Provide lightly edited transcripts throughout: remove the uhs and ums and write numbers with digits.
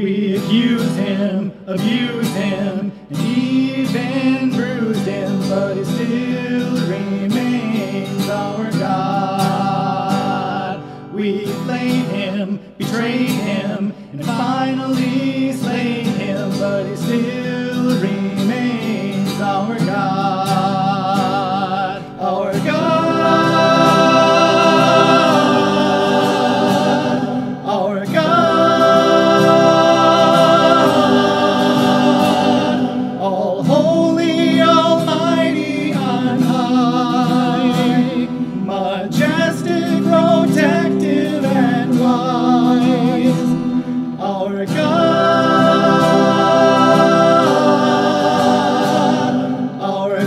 We accuse him, abuse him, and even bruised him, but he still remains our God. We flayed him, betrayed him, and finally slayed him, but he still remains our God. Our God. Our God. All holy, almighty, on high, majestic, protective, and wise. Our God, our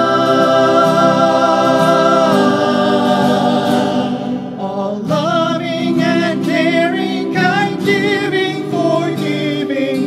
God, all loving and caring, kind, giving, forgiving,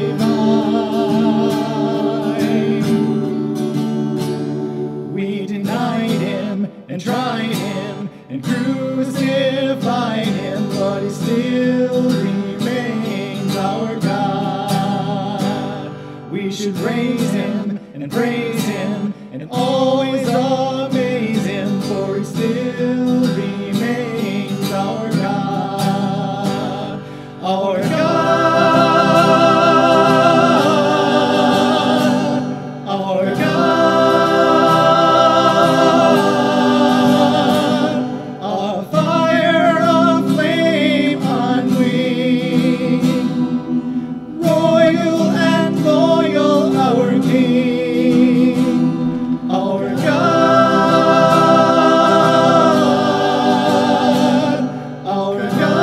divine. We denied him and tried him and crucified him, but he still remains our God. We should raise him and praise him and always amaze him, for he still remains our God. Our God. Our God. A fire, a flame on wing, royal and loyal, our King. Our God, our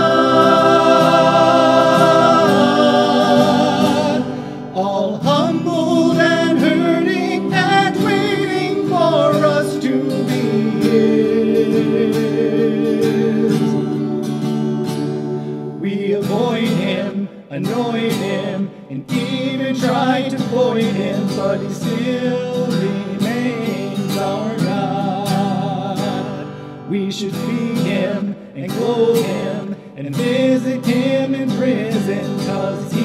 God, all humbled and hurting and waiting for us to be his. We avoid him, annoyed him, and even tried to void him, but he still remains our God. We should feed him and clothe him and visit him in prison, 'cause he